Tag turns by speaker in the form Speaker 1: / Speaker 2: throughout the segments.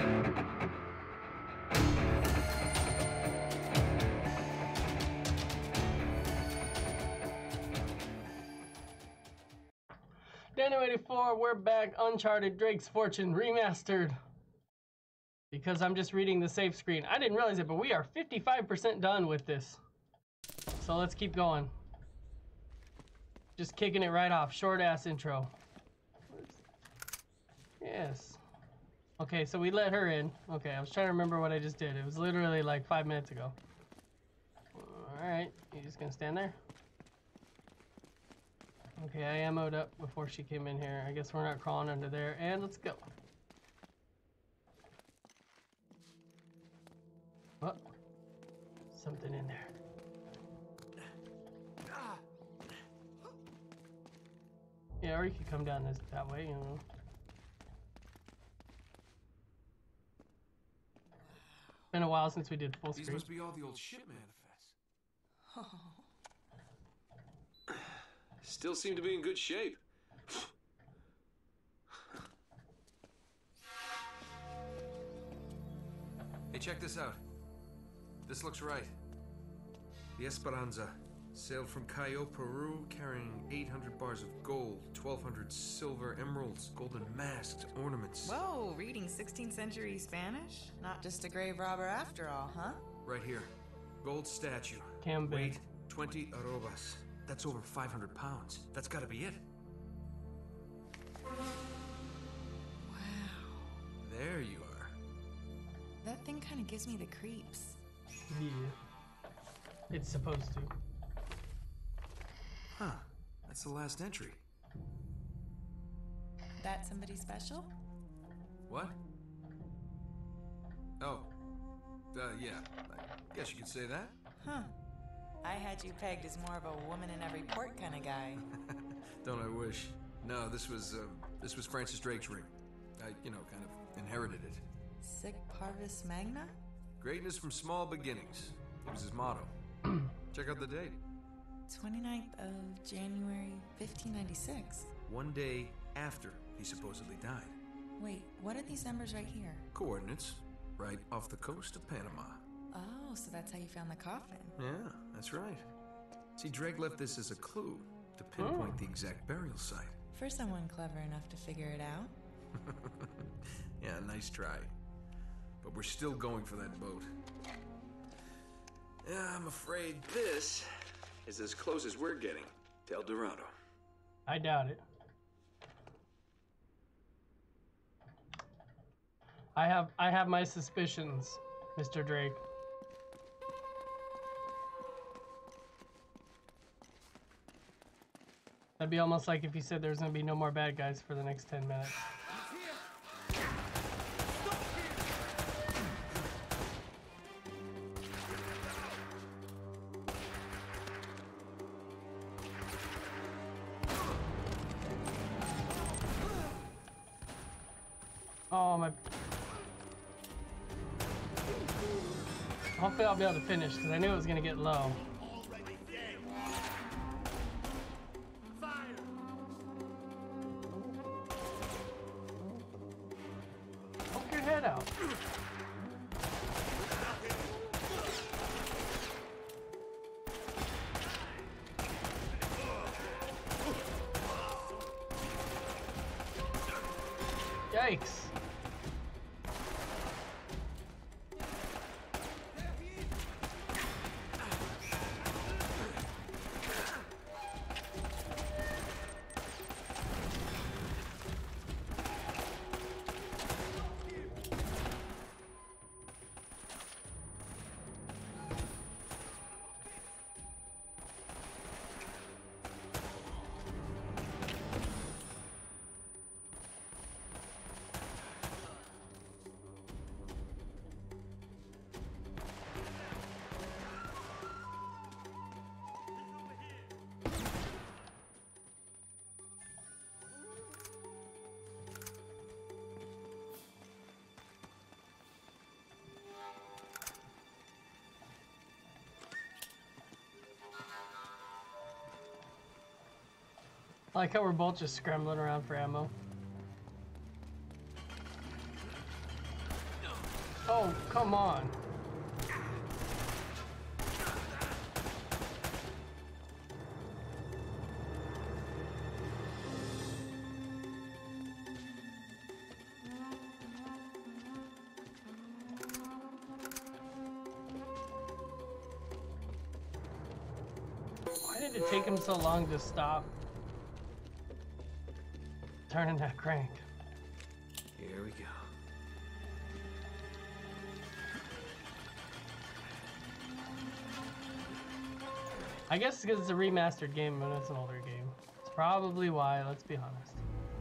Speaker 1: Daniel 84, we're back. Uncharted Drake's Fortune remastered. Because I'm just reading the save screen. I didn't realize it, but we are 55% done with this. So let's keep going. Just kicking it right off. Short ass intro. Yes. Okay, so we let her in. Okay, I was trying to remember what I just did. It was literally like 5 minutes ago. Alright, you just gonna stand there? Okay, I ammoed up before she came in here. I guess we're not crawling under there. And let's go. Oh, something in there. Yeah, or you could come down that way, you know. Been a while since we did full screen.
Speaker 2: These must be all the old ship manifests. Oh. Still seem to be in good shape. Hey, check this out. This looks right. The Esperanza sailed from Cayo, Peru, carrying 800 bars of gold, 1,200 silver emeralds, golden masks, ornaments.
Speaker 3: Whoa, reading 16th century Spanish? Not just a grave robber after all, huh?
Speaker 2: Right here. Gold statue.
Speaker 1: Cambid.
Speaker 2: Weight 20 arrobas. That's over 500 pounds. That's gotta be it.
Speaker 3: Wow.
Speaker 2: There you are.
Speaker 3: That thing kind of gives me the creeps.
Speaker 1: Yeah. It's supposed to.
Speaker 2: Huh. That's the last entry.
Speaker 3: That somebody special?
Speaker 2: What? Oh. Yeah. I guess you could say that.
Speaker 3: Huh. I had you pegged as more of a woman in every port kind of guy.
Speaker 2: Don't I wish? No, this was Francis Drake's ring. I, kind of inherited it.
Speaker 3: Sic parvis magna?
Speaker 2: Greatness from small beginnings. It was his motto. Check out the date.
Speaker 3: 29th of January, 1596.
Speaker 2: One day after he supposedly died.
Speaker 3: Wait, what are these numbers right here?
Speaker 2: Coordinates, right off the coast of Panama.
Speaker 3: Oh, so that's how you found the coffin.
Speaker 2: Yeah, that's right. See, Drake left this as a clue to pinpoint the exact burial site.
Speaker 3: For someone clever enough to figure it out.
Speaker 2: Yeah, nice try. But we're still going for that boat. Yeah, I'm afraid this is as close as we're getting to El Dorado.
Speaker 1: I doubt it. I have my suspicions, Mr. Drake. That'd be almost like if you said there's gonna be no more bad guys for the next 10 minutes. Oh my. Hopefully I'll be able to finish because I knew it was gonna get low. Poke your head out. Yikes. I like how we're both just scrambling around for ammo. Oh, come on. Why did it take him so long to stop turning that crank?
Speaker 2: Here we go.
Speaker 1: I guess because it's a remastered game and it's an older game. It's probably why, let's be honest.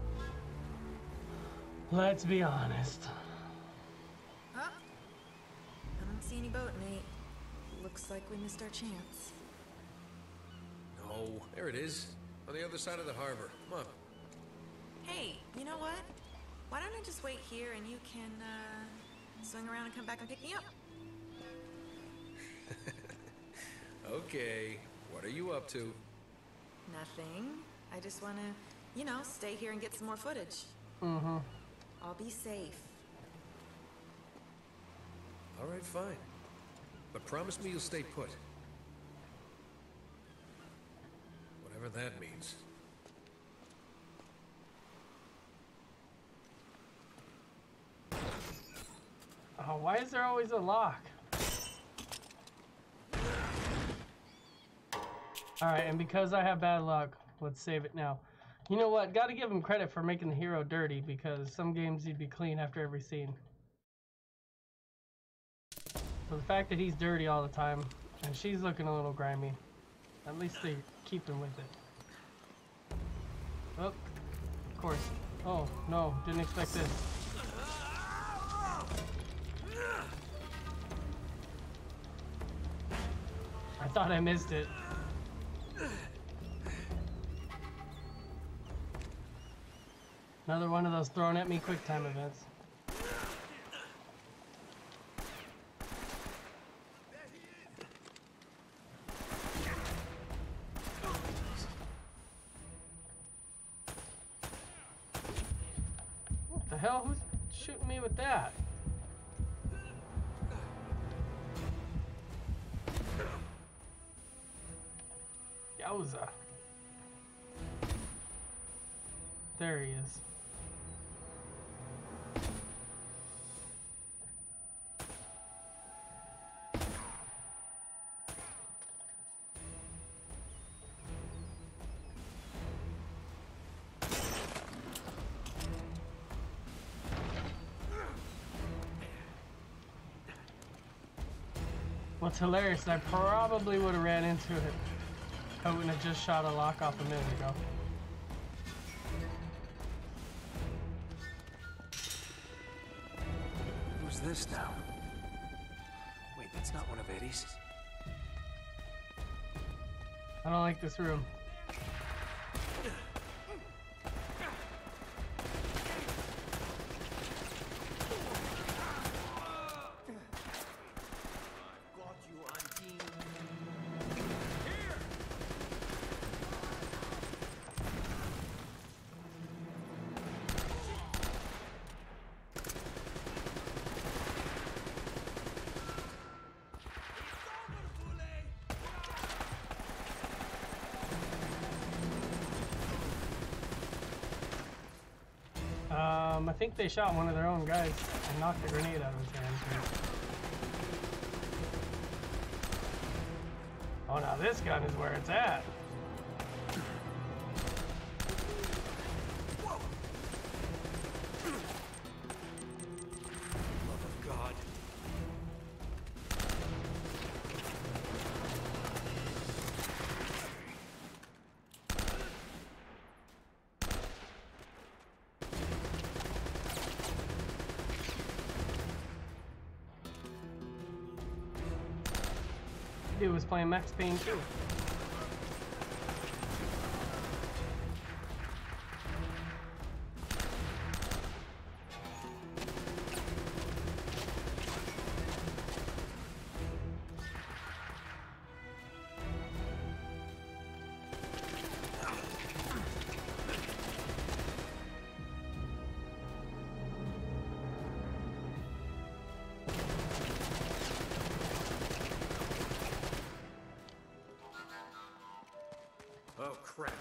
Speaker 1: Let's be honest.
Speaker 3: Huh? I don't see any boat, Nate. Looks like we missed our chance.
Speaker 2: No, there it is. On the other side of the harbor. Come on.
Speaker 3: Hey, you know what? Why don't I just wait here and you can, swing around and come back and pick me up?
Speaker 2: Okay. What are you up to?
Speaker 3: Nothing. I just wanna, you know, stay here and get some more footage.
Speaker 1: Mm-hmm.
Speaker 3: I'll be safe.
Speaker 2: All right, fine. But promise me you'll stay put. Whatever that means.
Speaker 1: Oh, why is there always a lock? Alright, and because I have bad luck, let's save it now. You know what? Gotta give him credit for making the hero dirty, because some games he'd be clean after every scene. So the fact that he's dirty all the time, and she's looking a little grimy, at least they keep him with it. Oh, of course. Oh, no, didn't expect this. I thought I missed it. Another one of those thrown at me quick time events. What the hell? Who's shooting me with that? Yowza. There he is. What's hilarious, I probably would have ran into it. I wouldn't have just shot a lock off a minute ago.
Speaker 4: Who's this now? Wait, that's not one of Eddie's.
Speaker 1: I don't like this room. I think they shot one of their own guys and knocked a grenade out of his hand. Oh, now this gun is where it's at.
Speaker 4: Love of God.
Speaker 1: Dude was playing Max Payne too.
Speaker 2: Oh, crap.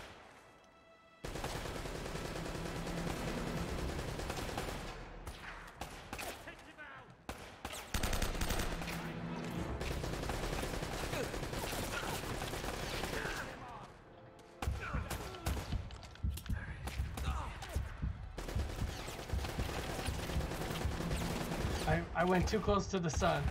Speaker 1: I went too close to the sun.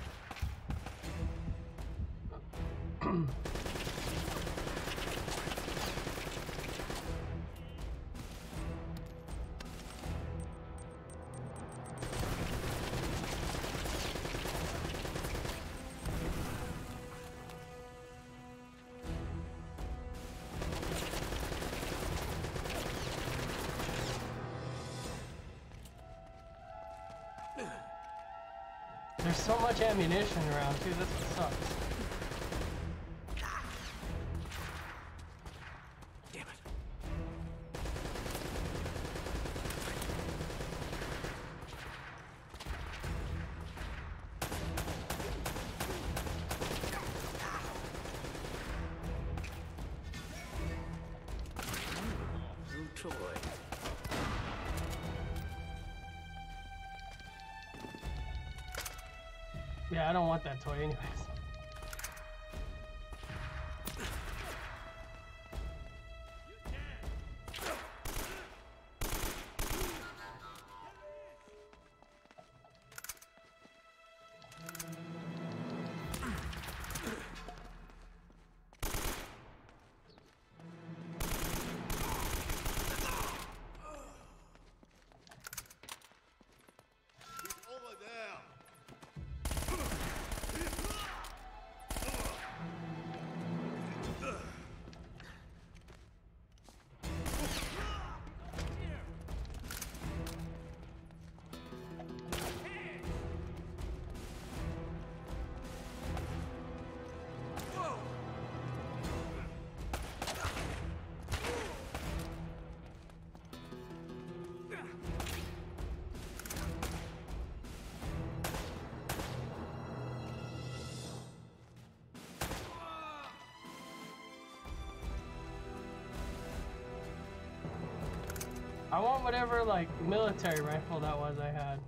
Speaker 1: There's so much ammunition around too, that's what sucks.
Speaker 4: Damn it. New toy.
Speaker 1: Yeah, I don't want that toy anyways. I want whatever, like, military rifle that was I had.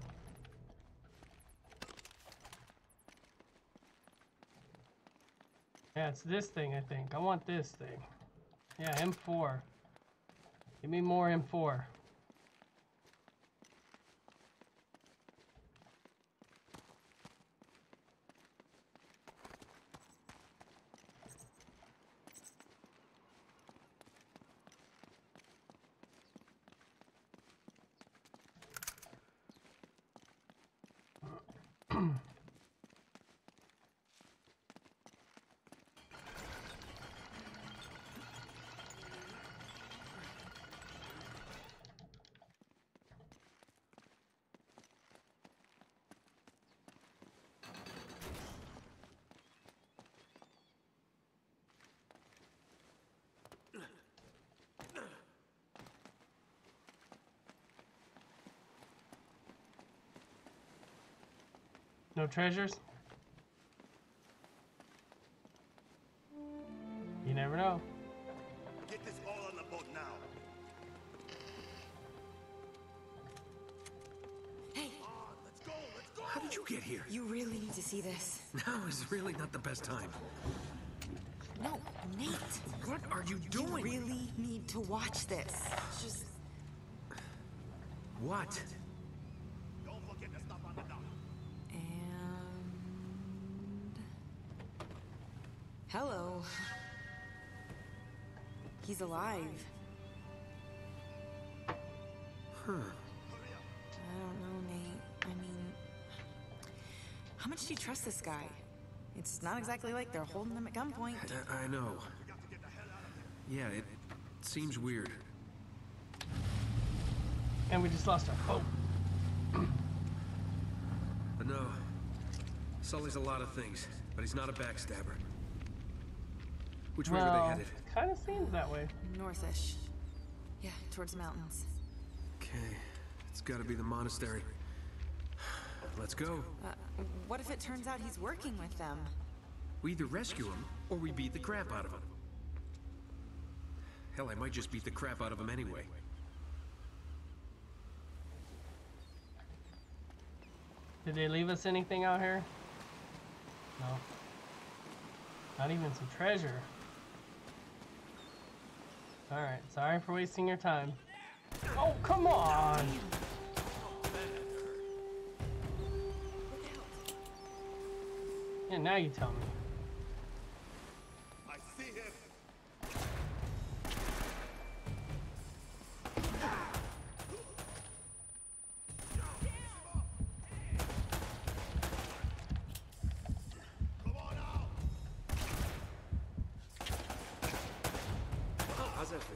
Speaker 1: Yeah, it's this thing, I think. I want this thing. Yeah, M4. Give me more M4. No treasures? You never know.
Speaker 5: Get this all on the boat now.
Speaker 3: Hey,
Speaker 5: Let's go, let's go!
Speaker 4: How did you get here?
Speaker 3: you really need to see this.
Speaker 4: Now is really not the best time.
Speaker 3: No, Nate.
Speaker 4: What are you
Speaker 3: You
Speaker 4: doing?
Speaker 3: really need to watch this. Just
Speaker 4: What?
Speaker 5: Don't forget to stop on the dock.
Speaker 3: and hello. He's alive.
Speaker 4: Huh.
Speaker 3: I don't know, Nate. I mean, how much do you trust this guy? It's not exactly like they're holding him at gunpoint.
Speaker 4: I know. Yeah, it seems weird.
Speaker 1: And we just lost our hope.
Speaker 2: But no, Sully's a lot of things, but he's not a backstabber. Which way were they
Speaker 1: Well,
Speaker 2: headed?
Speaker 1: kind of seems that way.
Speaker 3: Northish. Yeah, towards the mountains.
Speaker 2: Okay, it's gotta be the monastery. Let's go.
Speaker 3: What if it turns out he's working with them?
Speaker 2: We either rescue him, or we beat the crap out of him.
Speaker 4: Hell, I might just beat the crap out of him anyway.
Speaker 1: Did they leave us anything out here? No. Not even some treasure. Alright, sorry for wasting your time. Oh, come on! Yeah, now you tell me.
Speaker 5: I see him. Come on out.
Speaker 4: How's that feel?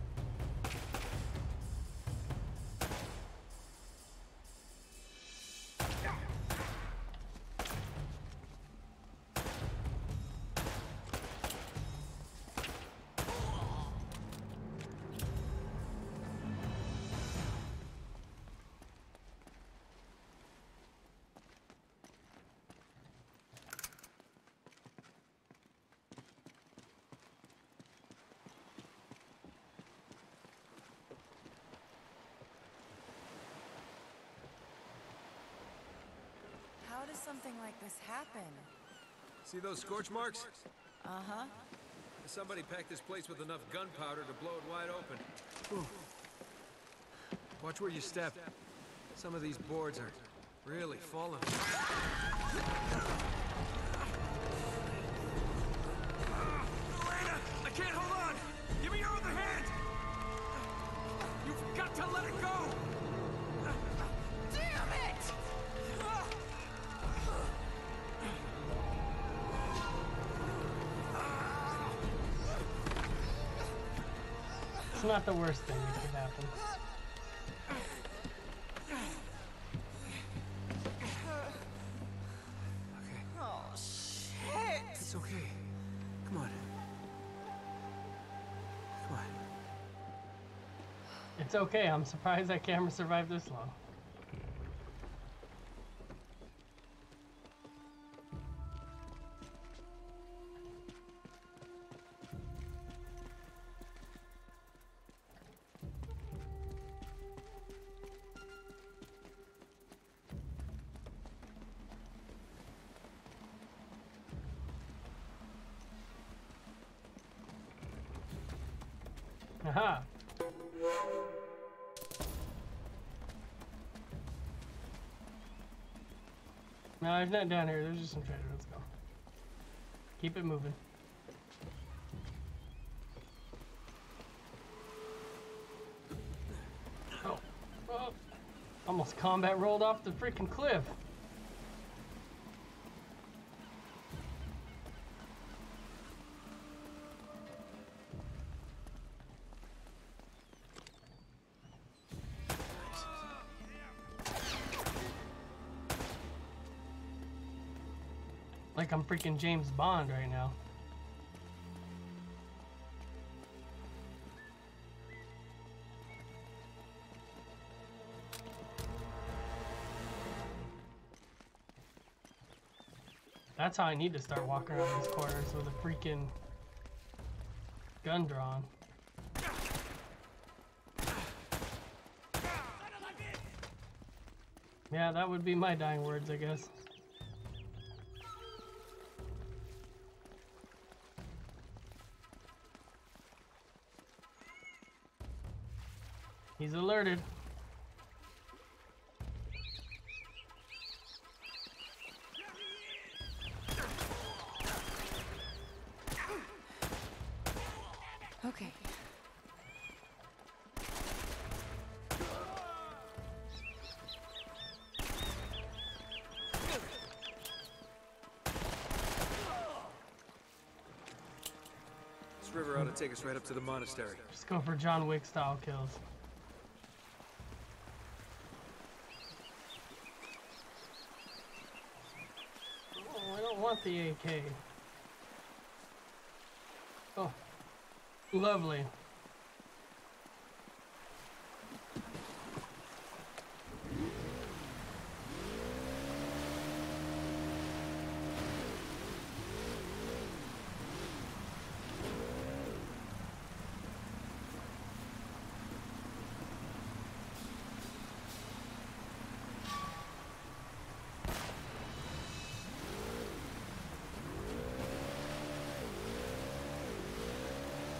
Speaker 3: How does something like this happen?
Speaker 2: See those scorch marks?
Speaker 3: Uh-huh.
Speaker 2: Somebody packed this place with enough gunpowder to blow it wide open. Whew. Watch where you step. Some of these boards are really falling.
Speaker 4: Elena! I can't hold on! Give me your other hand! You've got to let it go!
Speaker 3: Damn it!
Speaker 1: It's not the worst thing that could happen.
Speaker 2: Okay,
Speaker 3: Oh, shit!
Speaker 2: it's okay. Come on. Come on.
Speaker 1: It's okay, I'm surprised that camera survived this long. Aha! No, there's nothing down here. There's just some treasure. Let's go. Keep it moving. Oh. Oh. Almost combat rolled off the freaking cliff. Like I'm freaking James Bond right now. That's how I need to start walking around these corners with a freaking gun drawn. Yeah, that would be my dying words, I guess. He's alerted.
Speaker 3: Okay.
Speaker 2: This river ought to take us right up to the monastery.
Speaker 1: Just go for John Wick style kills. Oh, I don't want the AK. Oh, lovely.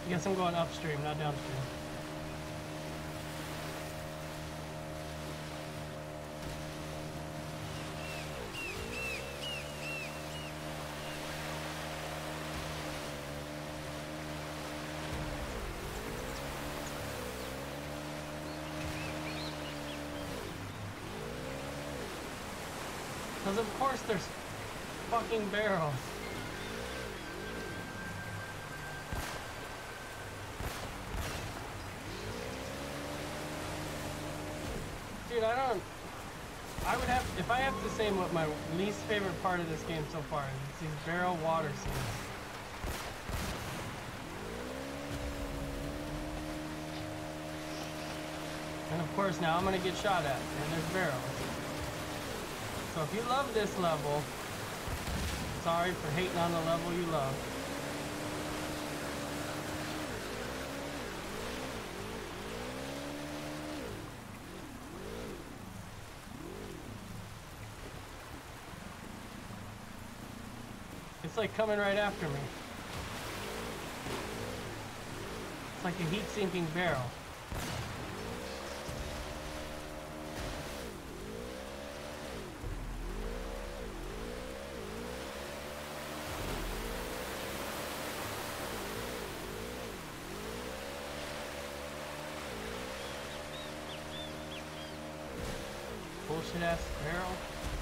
Speaker 1: I guess I'm going upstream, not downstream. Because of course there's fucking barrels. Dude, I would have, if I have to say what my least favorite part of this game so far is, it's these barrel water scenes. And of course now I'm gonna get shot at, and there's barrels. So if you love this level, sorry for hating on the level you love. It's like coming right after me. It's like a heat-sinking barrel. Bullshit ass barrel.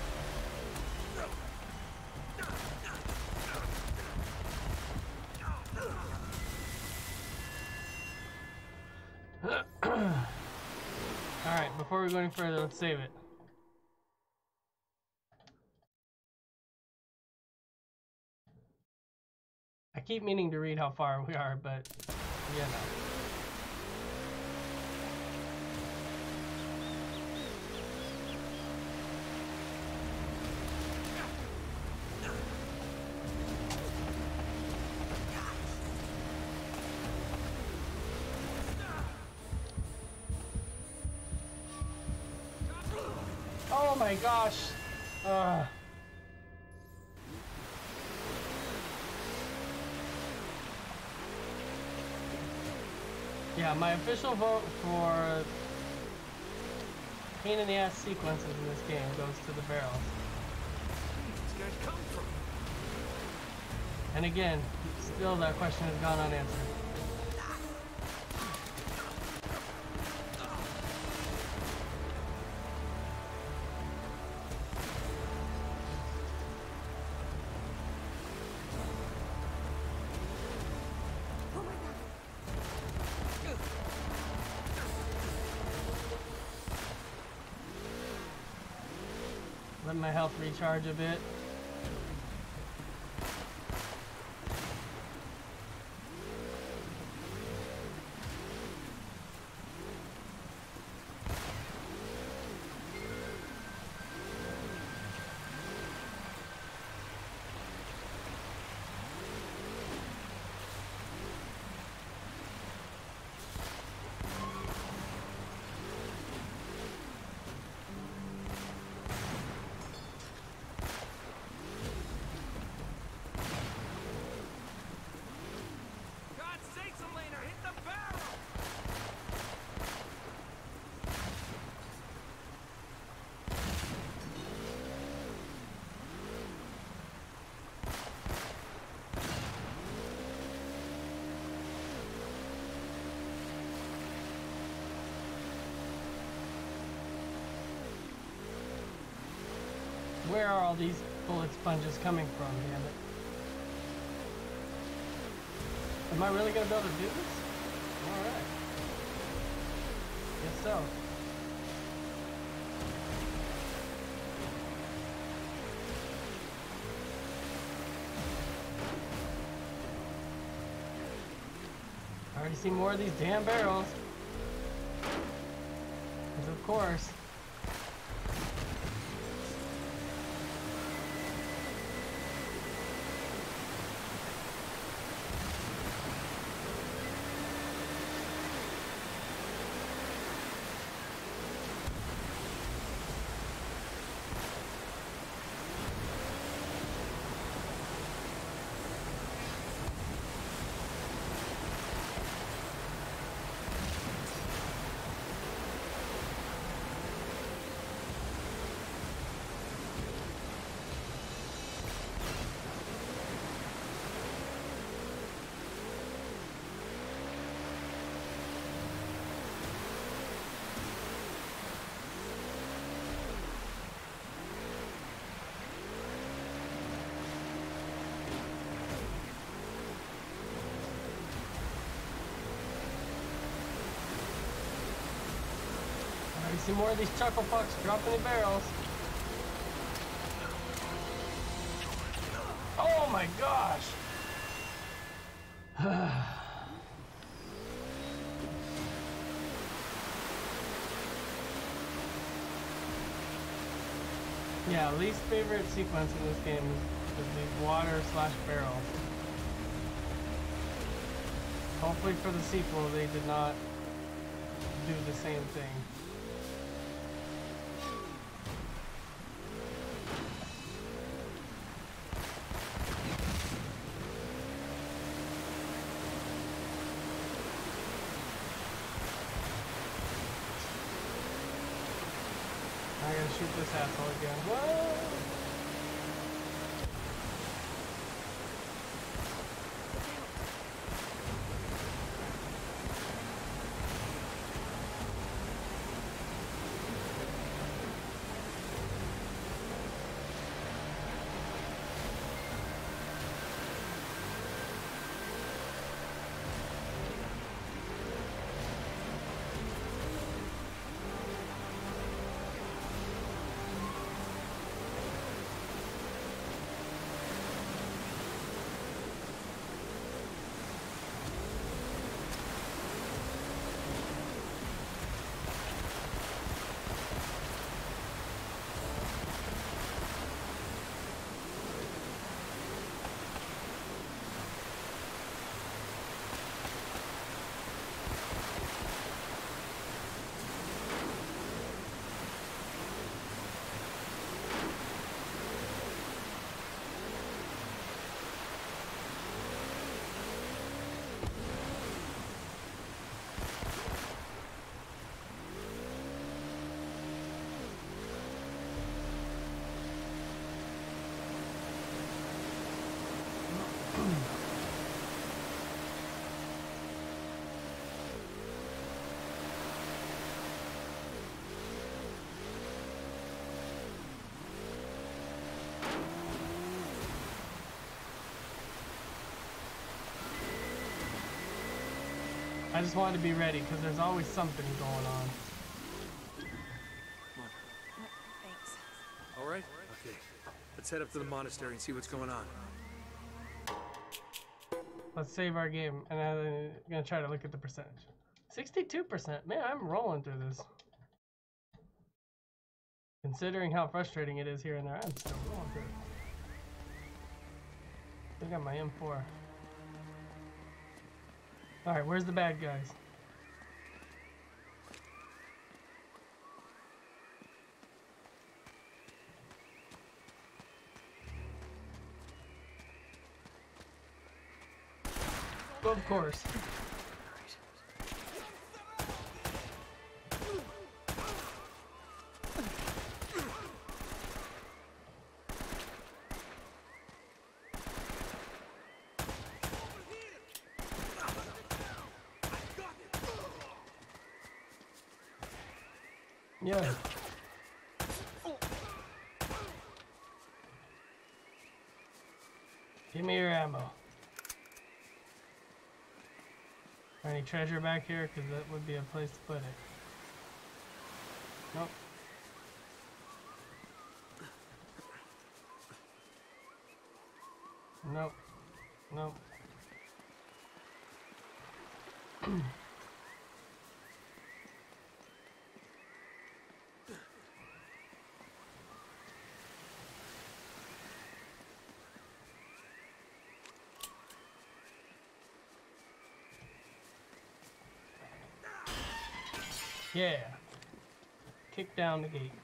Speaker 1: Alright, before we go any further, let's save it. I keep meaning to read how far we are, but yeah, no. Oh my gosh. Yeah, my official vote for pain in the ass sequences in this game goes to the barrels.
Speaker 2: These guys come from.
Speaker 1: And again, still that question has gone unanswered. Let my health recharge a bit. Where are all these bullet sponges coming from, damn it? Am I really gonna be able to do this? Alright. Guess so. I already see more of these damn barrels. Because of course. see more of these chuckle fucks dropping the barrels. Oh my gosh! Yeah, least favorite sequence in this game is the water/barrel. Hopefully for the sequel they did not do the same thing. I gotta shoot this asshole again. Whoa! I just wanted to be ready because there's always something going on.
Speaker 3: Thanks.
Speaker 4: All right? Okay. Let's head up to the monastery and see what's going on.
Speaker 1: Let's save our game, and I'm gonna try to look at the percentage. 62%. Man, I'm rolling through this. Considering how frustrating it is here and there, I'm still rolling through it. I got my M4. Alright, where's the bad guys? Of course. Yeah. Give me your ammo. Any treasure back here? Because that would be a place to put it. Nope. Nope. Nope. Yeah. Kick down the gate.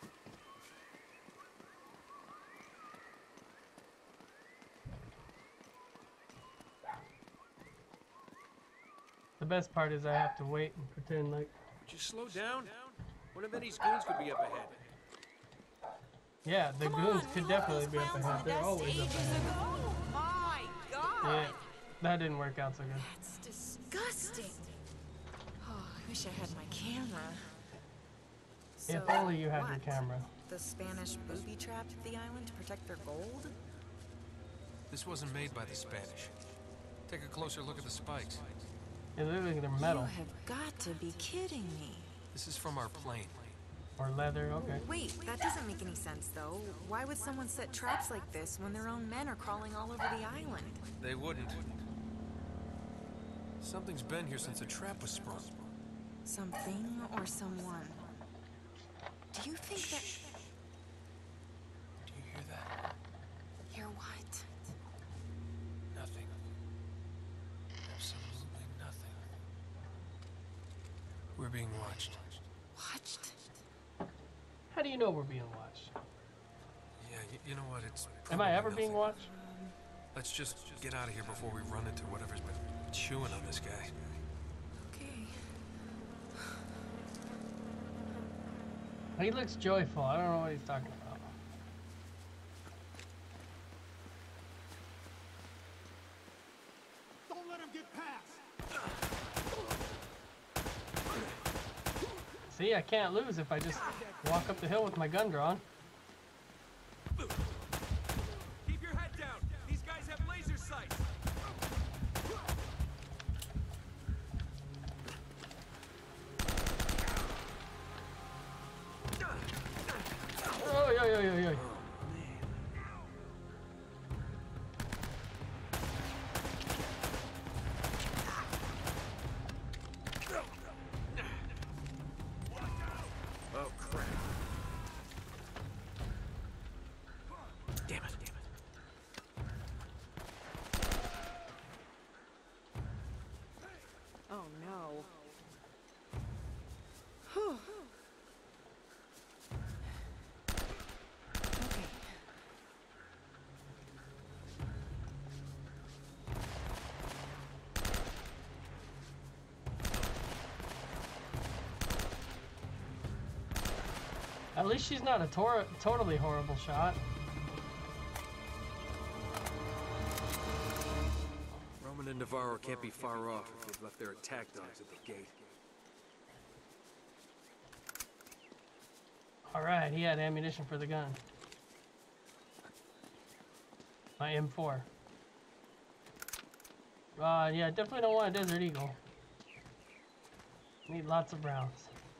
Speaker 1: The best part is I have to wait and pretend like...
Speaker 4: Would you slow down? One of Eddie's goons could be up ahead.
Speaker 1: Yeah, the goons could definitely be up ahead. They're always up ahead.
Speaker 3: Oh my god!
Speaker 1: Yeah, that didn't work out so good.
Speaker 3: That's disgusting. Oh, I wish I had my camera. So,
Speaker 1: If only you had your
Speaker 3: what?
Speaker 1: camera.
Speaker 3: The Spanish booby-trapped the island to protect their gold?
Speaker 2: This wasn't made by the Spanish. Take a closer look at the spikes.
Speaker 1: Yeah, they're metal.
Speaker 3: You have got to be kidding me.
Speaker 2: This is from our plane.
Speaker 1: Or leather, okay.
Speaker 3: Wait, that doesn't make any sense, though. Why would someone set traps like this when their own men are crawling all over the island?
Speaker 2: They wouldn't. Something's been here since a trap was sprung.
Speaker 3: Something or someone. Do you think that...
Speaker 2: Do you hear that?
Speaker 3: Hear what?
Speaker 2: Nothing. Absolutely nothing. We're being watched.
Speaker 3: Watched?
Speaker 1: How do you know we're being watched?
Speaker 2: Yeah, you know what? It's
Speaker 1: Am I
Speaker 2: probably
Speaker 1: ever being
Speaker 2: nothing.
Speaker 1: watched?
Speaker 2: Let's just get out of here before we run into whatever's been chewing on this guy.
Speaker 3: Okay.
Speaker 1: He looks joyful. I don't know what he's talking about.
Speaker 5: Don't let him get past.
Speaker 1: See, I can't lose if I just walk up the hill with my gun drawn.
Speaker 2: Keep your head down. These guys have laser sights.
Speaker 1: Oh, yo, yo, yo, yo.
Speaker 4: Oh, crap. Damn it.
Speaker 3: Oh, no. Whew. Okay.
Speaker 1: At least she's not a totally horrible shot.
Speaker 2: Roman and Navarro can't be far off if they've left their attack dogs at the gate.
Speaker 1: Alright, he had ammunition for the gun. My M4. Yeah, definitely don't want a Desert Eagle. Need lots of rounds.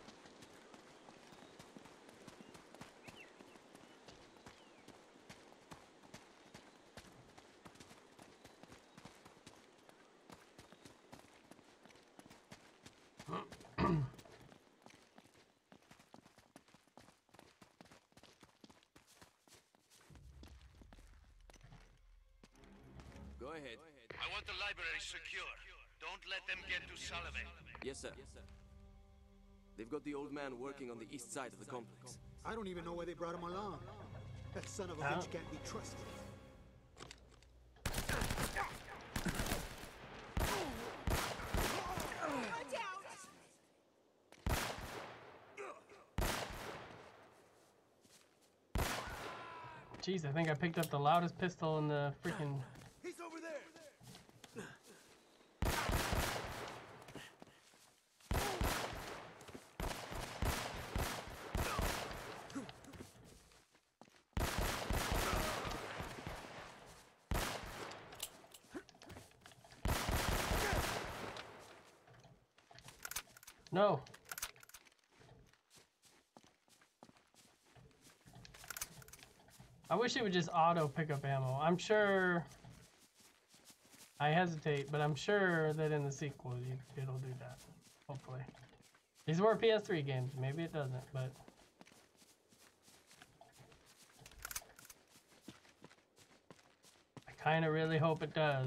Speaker 6: Go ahead.
Speaker 5: I want the library secure. Don't let them get to Sullivan.
Speaker 6: Yes, sir. They've got the old man working on the east side of the complex.
Speaker 7: I don't even know why they brought him along. That son of a bitch can't be trusted.
Speaker 1: Jeez, I think I picked up the loudest pistol in the freaking...
Speaker 5: He's over there.
Speaker 1: No. I wish it would just auto pick up ammo. I'm sure... I hesitate, but I'm sure that in the sequel it'll do that. Hopefully. These were PS3 games. Maybe it doesn't, but... I kind of really hope it does.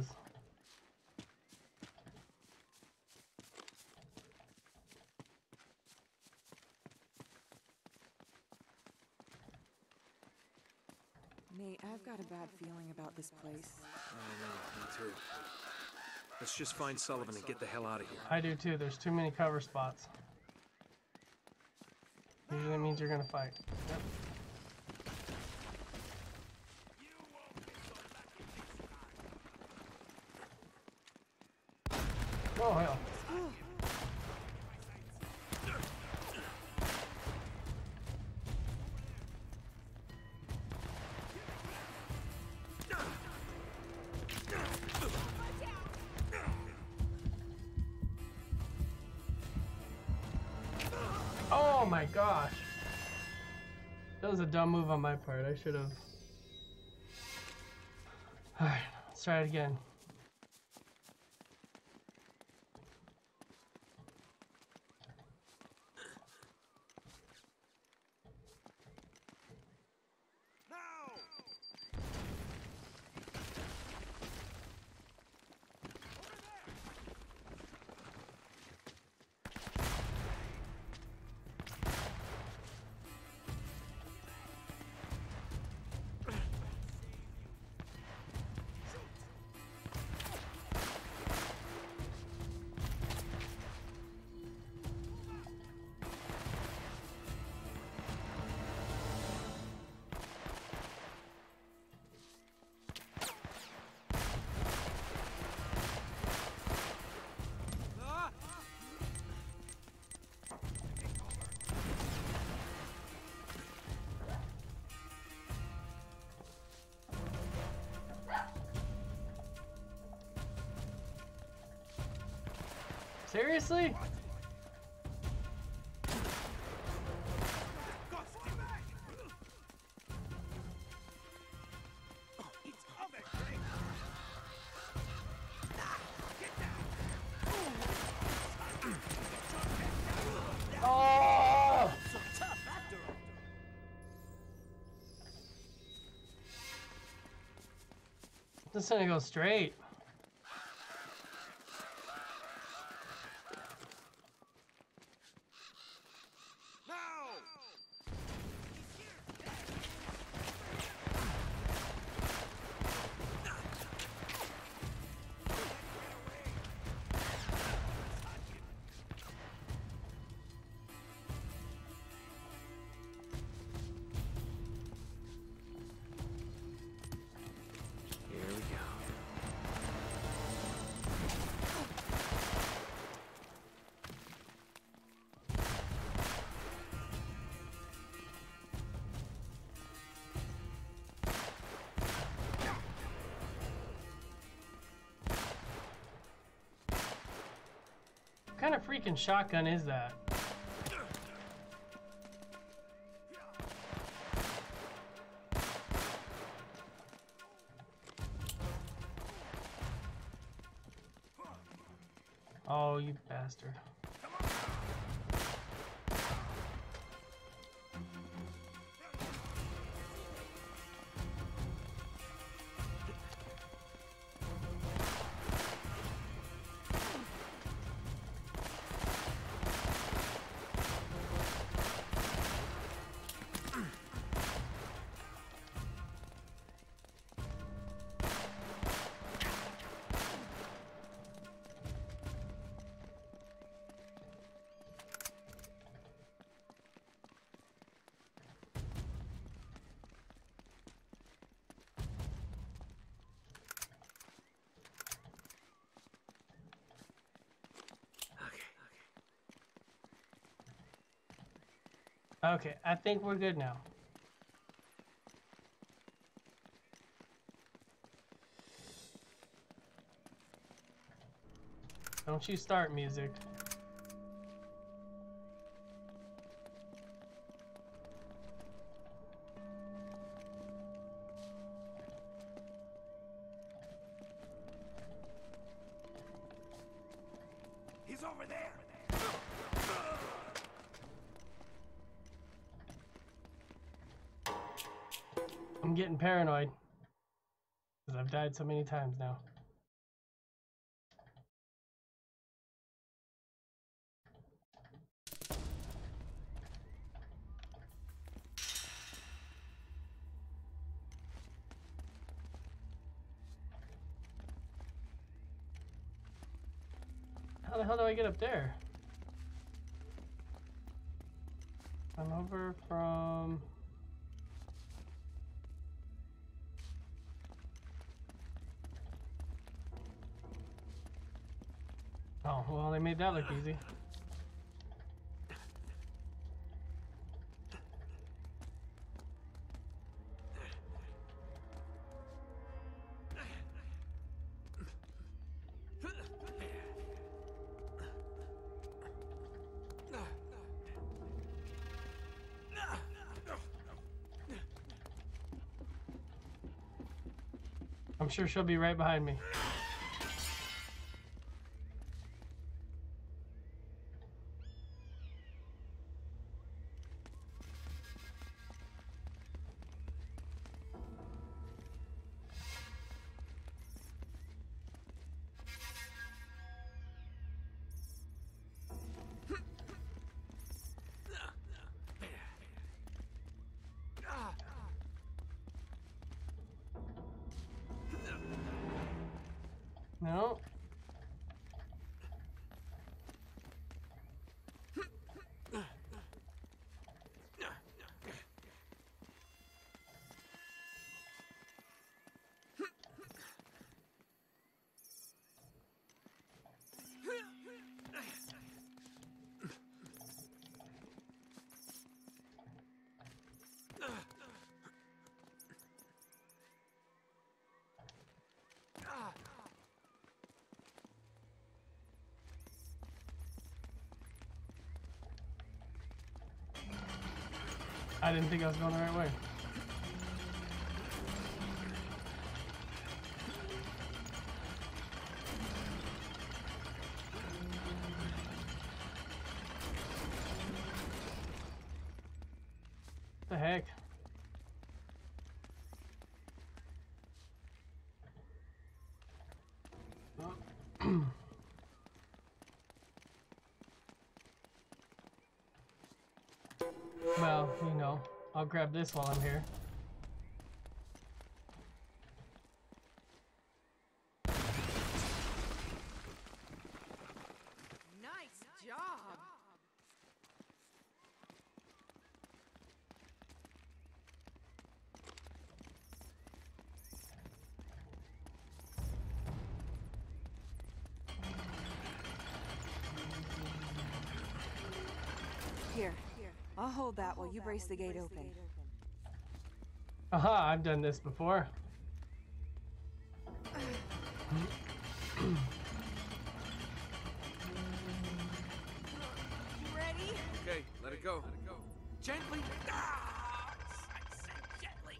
Speaker 3: Nate, I've got a bad feeling about this place.
Speaker 2: Me too. Let's just find Sullivan and get the hell out of here.
Speaker 1: I do too. There's too many cover spots. Usually means you're gonna fight. Yep. Oh hell. Oh my gosh. That was a dumb move on my part. I should have. Alright, let's try it again. Seriously? Oh! This gonna go straight. What kind of freaking shotgun is that? Oh, you bastard. Okay, I think we're good now. Don't you start music.
Speaker 5: He's over there.
Speaker 1: I'm getting paranoid because I've died so many times now. How the hell do I get up there? I'm over from... Oh, well, they made that look easy. I'm sure she'll be right behind me. No. I didn't think I was going the right way. The heck? Well, you know, I'll grab this while I'm here.
Speaker 3: Nice job. Here, I'll hold that while you brace the gate open.
Speaker 1: Aha, I've done this before.
Speaker 3: Ready?
Speaker 2: Okay, let it go.
Speaker 6: Gently.
Speaker 3: I said gently.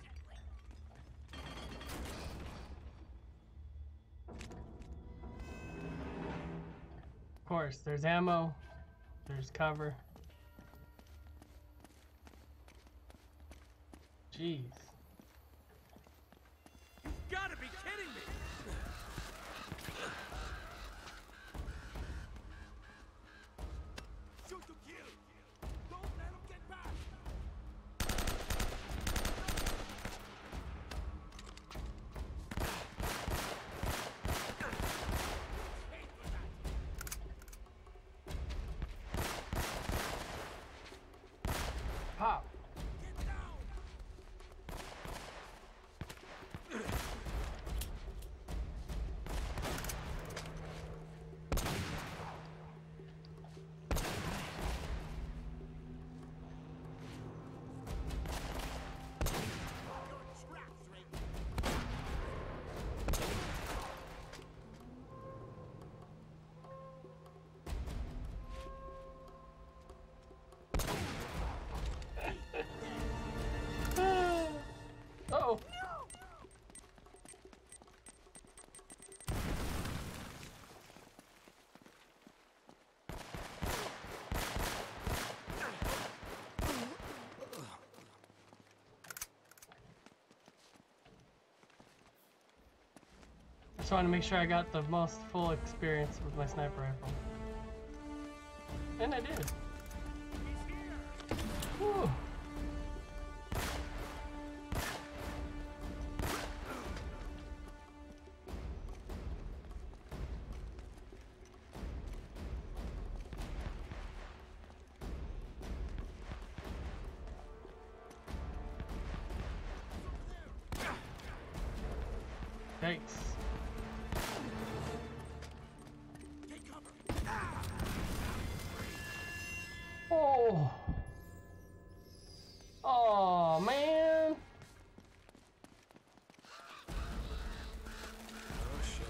Speaker 1: Of course, there's ammo, there's cover. Jeez.
Speaker 6: You gotta be kidding me!
Speaker 5: Shoot to kill. Don't let him get back.
Speaker 1: Pop.
Speaker 5: Get down.
Speaker 1: Uh-oh. Just wanted to make sure I got the most full experience with my sniper rifle. And I did. Whew. Thanks. Oh. Oh, man.
Speaker 2: Oh shit.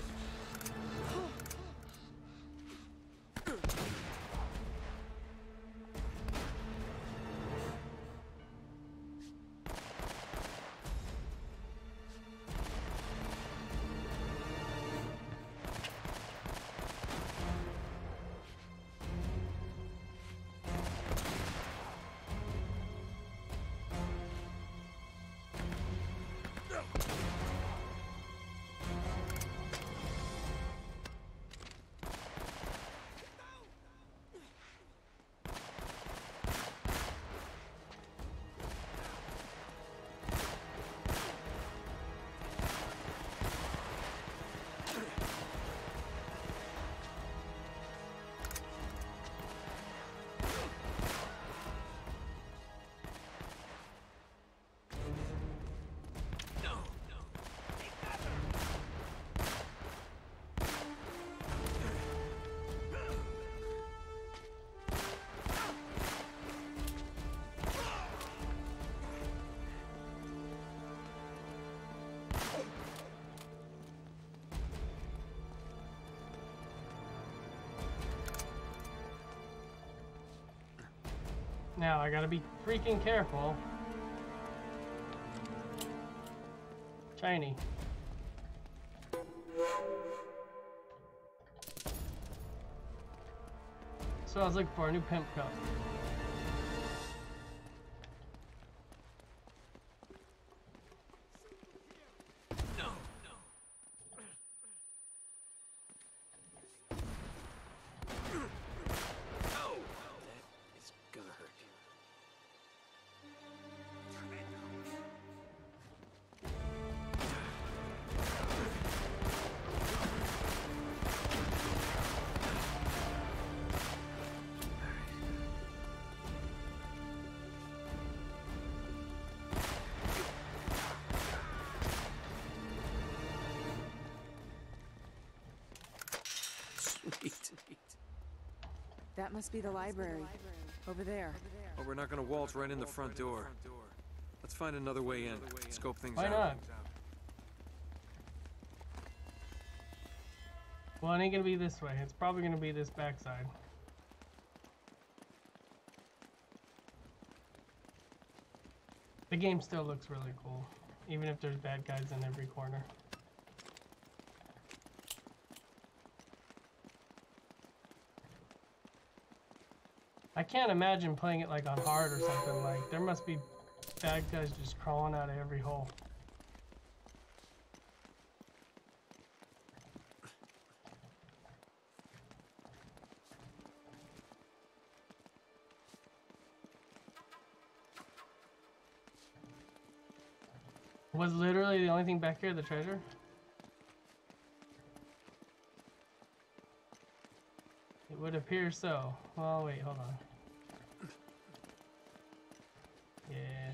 Speaker 1: Now I gotta be freaking careful. Shiny. So I was looking for a new pimp cup.
Speaker 3: That must be the library. Over there.
Speaker 2: Oh, we're not gonna waltz right in the front door. Let's find another way in. Scope things
Speaker 1: Why
Speaker 2: out.
Speaker 1: not? Well, it ain't gonna be this way. It's probably gonna be this backside. The game still looks really cool, even if there's bad guys in every corner. I can't imagine playing it like on hard or something. Like, there must be bad guys just crawling out of every hole. Was literally the only thing back here the treasure? It would appear so. Well, wait, hold on. Yeah.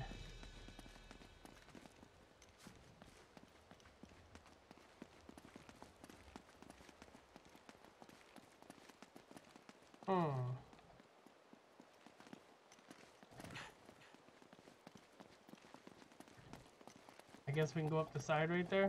Speaker 1: I guess we can go up the side right there.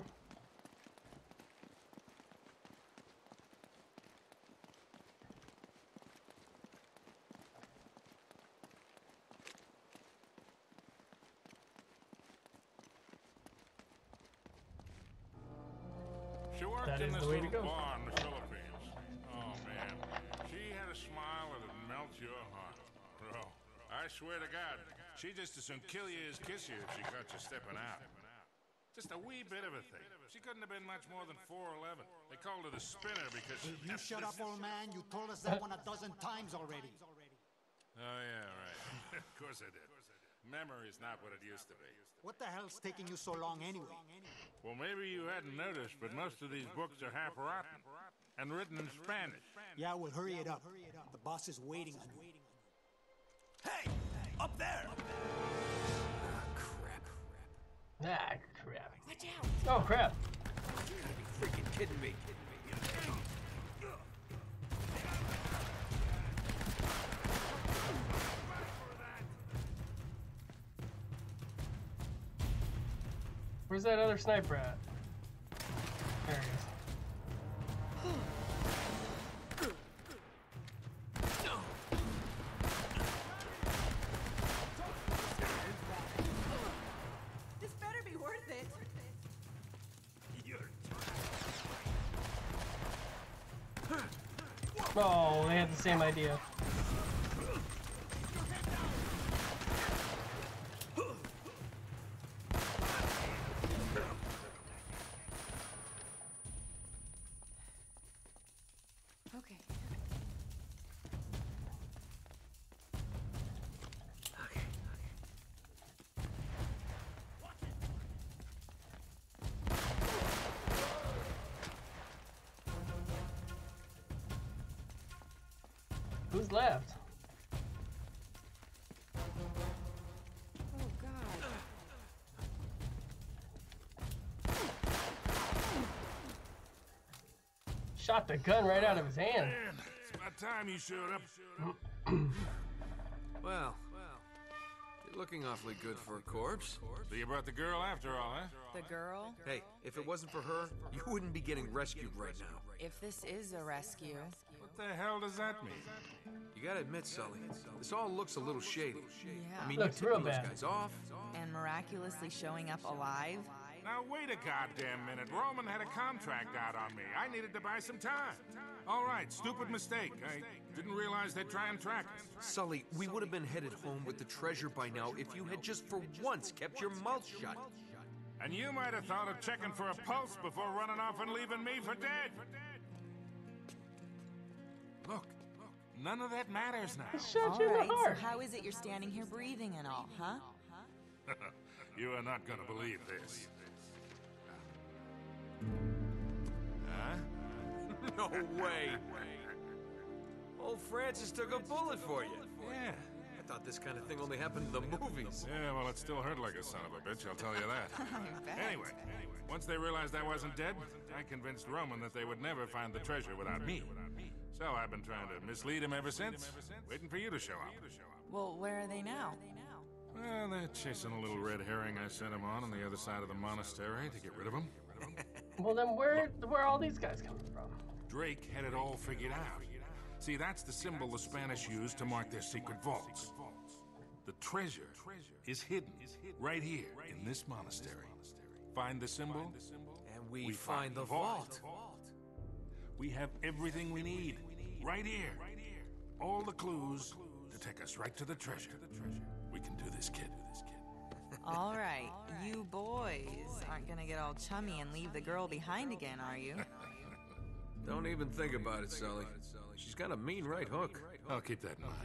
Speaker 8: She worked
Speaker 1: That
Speaker 8: in
Speaker 1: is
Speaker 8: this
Speaker 1: the way to
Speaker 8: little
Speaker 1: go.
Speaker 8: bar in the Philippines. Oh, man. She had a smile that'd melt your heart. Bro, I swear to God, she'd just as soon kill you as kiss you if she caught you stepping out. Just a wee bit of a thing. She couldn't have been much more than 4'11". They called her the spinner because she...
Speaker 7: You shut up, old man. You told us that 1,000 times already.
Speaker 8: Oh, yeah, right. Of course I did. Memory's not what it used to be.
Speaker 7: What the hell's taking you so long anyway?
Speaker 8: Well, maybe you hadn't noticed, but most of these books are half rotten and written in Spanish.
Speaker 7: Yeah, well, hurry it up. The boss is waiting on you.
Speaker 6: Hey! Up there!
Speaker 1: Ah, crap.
Speaker 3: Watch out!
Speaker 1: Oh, crap.
Speaker 6: Freaking kidding me.
Speaker 1: Where's that other sniper at? There he is.
Speaker 3: This better be worth it.
Speaker 1: Oh, they had the same idea.
Speaker 3: Okay.
Speaker 1: Who's left?
Speaker 3: Oh, God.
Speaker 1: Shot the gun right out of his hand.
Speaker 8: Man, it's about time you showed up.
Speaker 2: Well, it Looking awfully good for a corpse.
Speaker 8: So you brought the girl after all, huh?
Speaker 3: The girl?
Speaker 2: Hey, if it wasn't for her, you wouldn't be getting rescued right now.
Speaker 3: If this is a rescue.
Speaker 8: What the hell does that mean?
Speaker 2: You gotta admit, Sully, this all looks a little shady.
Speaker 3: Yeah.
Speaker 2: I mean,
Speaker 1: Looks
Speaker 2: you're
Speaker 1: real
Speaker 2: tipping those
Speaker 1: bad.
Speaker 2: guys off.
Speaker 3: And miraculously showing up alive?
Speaker 8: Now wait a goddamn minute. Roman had a contract out on me. I needed to buy some time. All right, stupid mistake. I didn't realize they'd try and track us.
Speaker 2: Sully, we would have been headed home with the treasure by now if you had just for once kept your mouth shut.
Speaker 8: And you might have thought of checking for a pulse before running off and leaving me for dead. Look, none of that matters now.
Speaker 1: Shut
Speaker 3: All
Speaker 1: you in
Speaker 3: right,
Speaker 1: the
Speaker 3: so
Speaker 1: heart.
Speaker 3: how is it you're standing here breathing and all, huh?
Speaker 8: You are not gonna believe this. Huh?
Speaker 2: No way. Old Francis took a bullet for you.
Speaker 8: Yeah.
Speaker 2: I thought this kind of thing only happened in the movies.
Speaker 8: Yeah, well, it still hurt like a son of a bitch, I'll tell you that.
Speaker 3: I bet.
Speaker 8: Anyway, once they realized I wasn't dead, I convinced Roman that they would never find the treasure without me. So I've been trying to mislead him ever since, waiting for you to show up.
Speaker 3: Well, where are they now?
Speaker 8: Well, they're chasing a little red herring I sent him on the other side of the monastery to get rid of him.
Speaker 1: Well, then where are all these guys coming from?
Speaker 8: Drake had it all figured out. See, that's the symbol the Spanish used to mark their secret vaults. The treasure is hidden right here in this monastery. Find the symbol,
Speaker 2: And we find the vault.
Speaker 8: We have everything we need right here. All the clues to take us right to the treasure. We can do this, kid.
Speaker 3: All right, you boys aren't gonna get all chummy and leave the girl behind again, are you?
Speaker 2: Don't even think about it, Sully. She's got a mean right hook.
Speaker 8: I'll keep that in mind.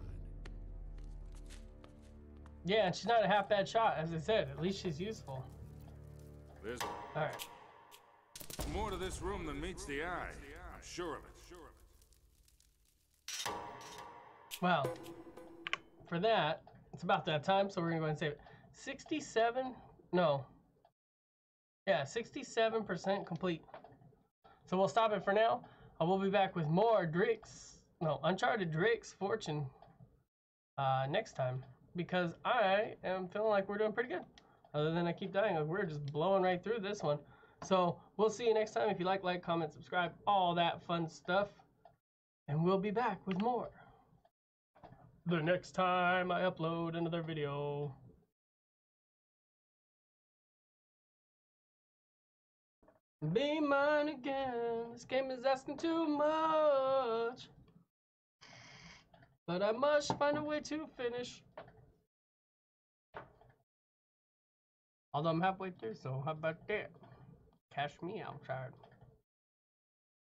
Speaker 1: Yeah, and she's not a half bad shot, as I said. At least she's useful.
Speaker 8: There's
Speaker 1: All right.
Speaker 8: more to this room than meets the eye. I'm sure of it.
Speaker 1: Well, for that, it's about that time, so we're gonna go ahead and save it. 67? No. Yeah, 67% complete. So we'll stop it for now. We'll be back with more Uncharted Drake's Fortune next time, because I am feeling like we're doing pretty good. Other than I keep dying, we're just blowing right through this one. So we'll see you next time. If you like, comment, subscribe, all that fun stuff. And we'll be back with more the next time I upload another video. Be mine again. This game is asking too much. But I must find a way to finish. Although I'm halfway through, so how about that? Cash me out, child.